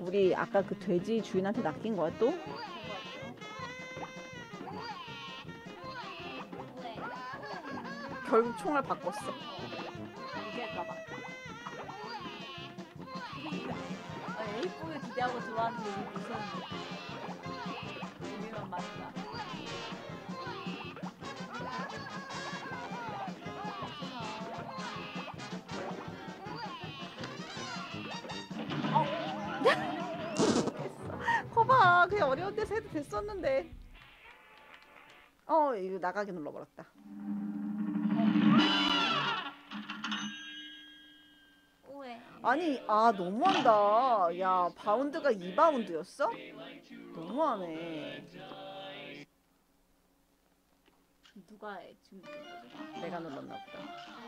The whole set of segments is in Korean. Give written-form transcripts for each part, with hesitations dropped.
우리 아까 그 돼지 주인한테 낚인 거야 또? 결국 총알 바꿨어. 이길까봐. A4를 기대하고 들어왔는데 이게 무슨 재미만 맞다. 거봐, 그냥 어려운 데서 해도 됐었는데. 이거 나가게 눌러버렸다. 오해. 아니, 너무한다. 야, 바운드가 2바운드였어? 너무하네. 누가 해? 지금 내가 눌렀나 보다.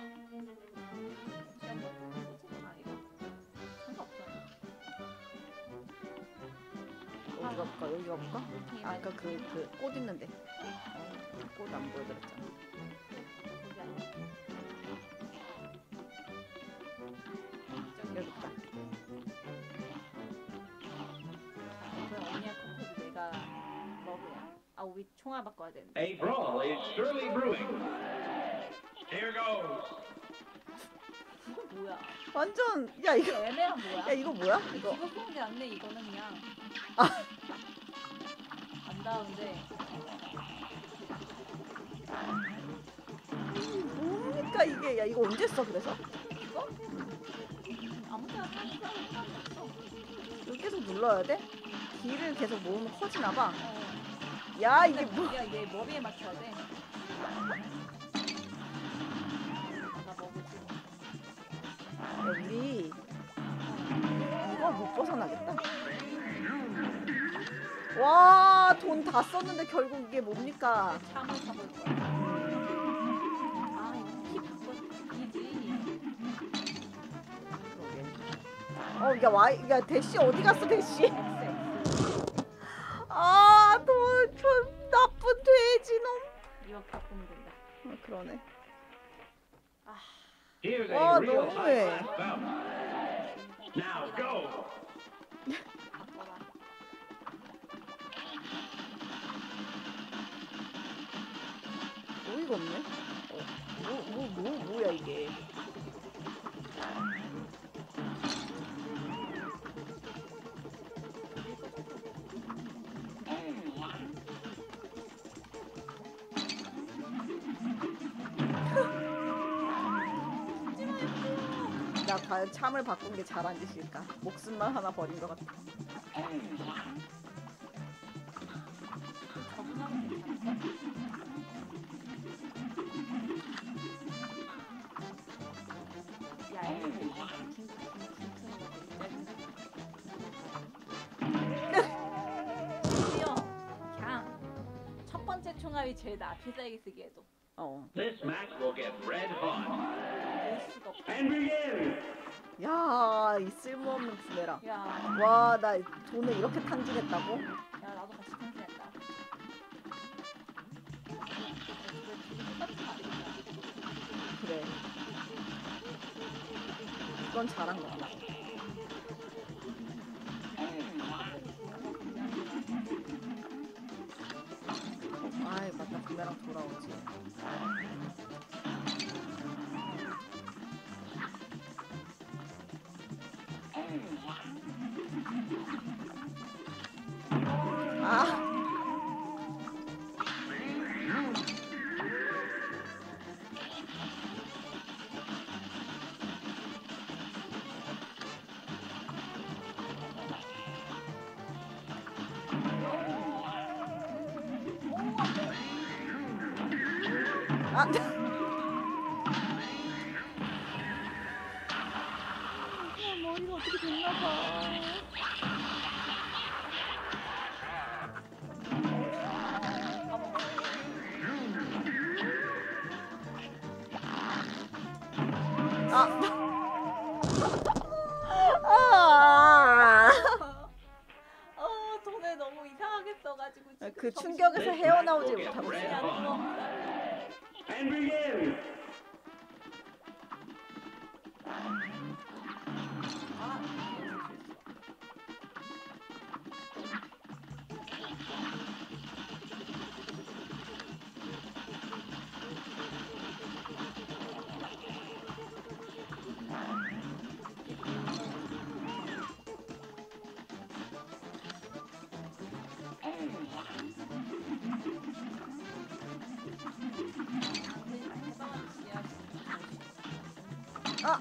어디 가볼까? 여기 가볼까? 아까 그 꽃 있는데. 꽃 안 보여드렸잖아. 여기 있다. 언니야 커피도 내가 먹어야. 우리 총알 바꿔야 되는데. A brawl is surely brewing. Here goes. 뭐야? 완전, 야, 이거. 애매한 뭐야? 야, 이거 뭐야? 이거. 이거 쏘는 게 낫네. 이거는 그냥. 안 닿은데. 뭡니까 이게? 야, 이거 언제 써 그래서? 이거? 아무 데나 사는 사람 없어. 이거 계속 눌러야 돼? 길을 계속 모으면 커지나 봐. 야, 이게 뭐? 야, 얘 머리에 맞춰야 돼. 나 먹을지. 야, 우리 이거 못 벗어나겠다. 와, 돈 다 썼는데 결국 이게 뭡니까? 참을 잡을 거야. 이거 키 바꿔 이지. 야, 대시 어디 갔어, 대시? X. 돈 나쁜 돼지놈. 이거 바꾸면 된다. 그러네. Here's Oh, a real no way. high-class bout. Now go. 바꿔라. 어이가 없네. 뭐야 이게? 나 과연 참을 바꾼 게 잘한 짓일까? 목숨만 하나 버린 것 같아. 적응하면 괜찮을까? 야, 이거 드디어 그냥 첫 번째 총알이 제일 나. 필살기 쓰기에도 This match will get red hot. 볼 수가 없다. And begin. 야, 이 쓸모없는 부메랑. 야, 와, 나 돈을 이렇게 탕진했다고? 야, 나도 같이 탕진했다. 그래. 이건 잘한 거야. 아이, 맞다. 부메랑 돌아오지. 머리가 어떻게 됐나봐. 돈을 너무 이상하게 써가지고 지금 그 정신이 충격에서 헤어나오지 This match 못하고 will get 있어. red 안 hot. 들어온다. And begin. 아!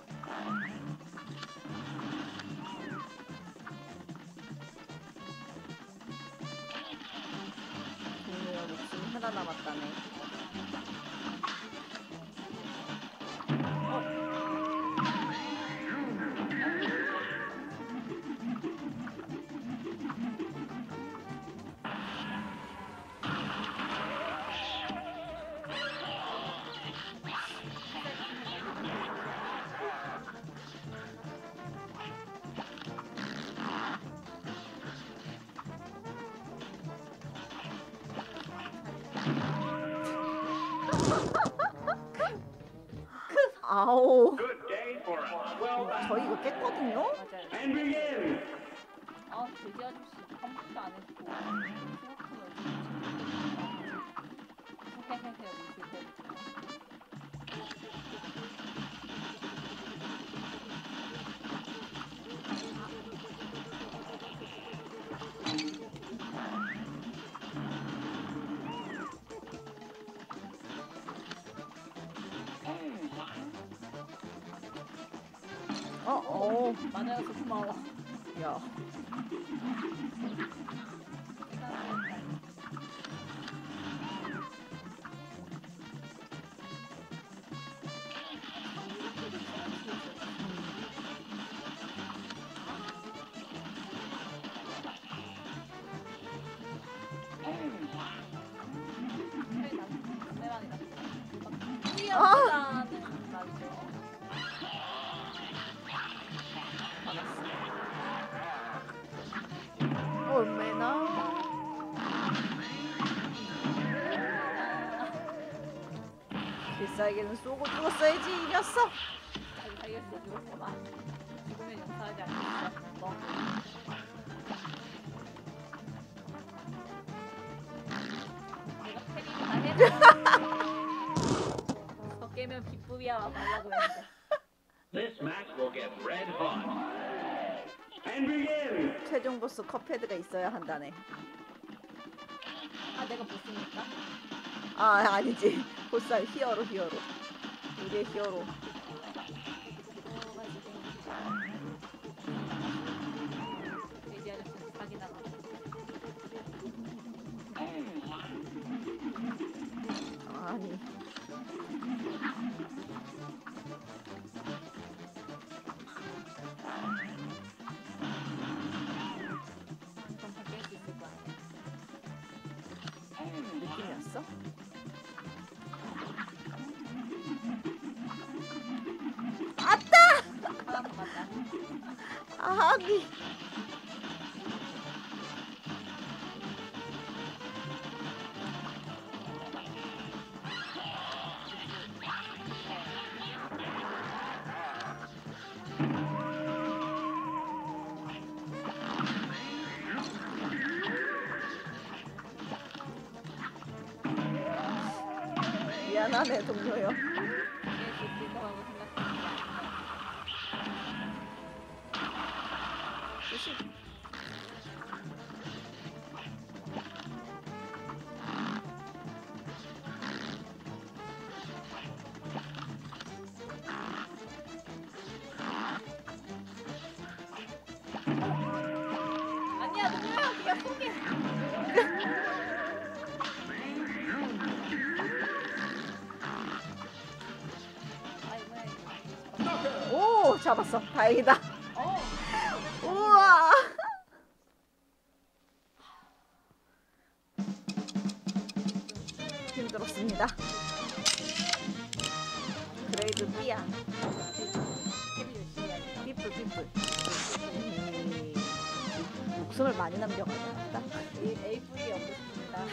동료의 목숨이 하나 남았다네. 아오. Good day for us. Well done. 저 이거 깼거든요? 맞아요. And begin. 아 돼지 아저씨 컴퓨터 안 했고 스마트폰 헤헤헤 웃을 때 맞아서 고마워. 야. 뛰어나는 말이죠. 얼마나 필살기는 쏘고 죽었어야지 이 녀석. 잘 살렸어 죽었구나. 죽으면 용서하지 않겠어. 너. 내가 패링 다 해줘. 더 깨면 빗부비야 말라고 했는데. This match will get red hot. And begin. 최종 보스 컵헤드가 있어야 한다네. 아 내가 보스니까? 아 아니지. 보스 히어로 히어로. 우리의 히어로. 돼지 아저씨는 사기당하. 아니. 그럼 다 깰 수 있을 거 아니야. 느낌이었어? 하나 더 맞다. 아기. 미안하네 동료요. 깰 수 있을 거라고 생각했는데 조심. 아니야 누구야 그냥 포기. 오 잡았어. 다행이다. 어. 우와. 힘들었습니다. 그레이드 B야. 캐비 열심히 하니까. 삐뿔 삐뿔. 목숨을 많이 남겨가지고. A4이 없습니다.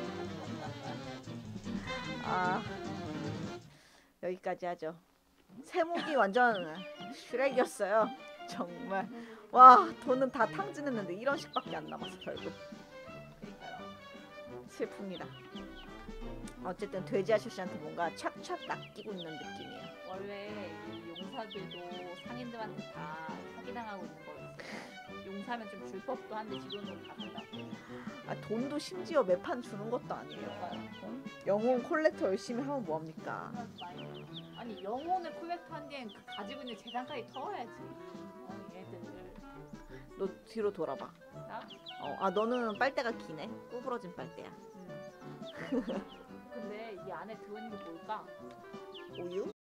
아 여기까지 하죠. 세목이 완전 슈렉이었어요. 정말 와 돈은 다 탕진했는데 이런 식밖에 안 남았어 결국. 그러니까요. 슬픕니다. 어쨌든 돼지 아저씨한테 뭔가 착착 낚이고 있는 느낌이에요. 원래 이 용사들도 상인들한테 다 사기당하고 있는 거였어요. 용 사면 좀 줄 법도 한데 지금은 받는다. 아 돈도 심지어 매판 주는 것도 아니에요. 어? 영혼 콜렉터 열심히 하면 뭐합니까? 아니 영혼을 콜렉트한 뒤엔 그 가지고 있는 재산까지 털어야지. 얘들. 너 뒤로 돌아봐. 나? 아 너는 빨대가 기네. 구부러진 빨대야. 근데 이 안에 들어있는 게 뭘까? 우유?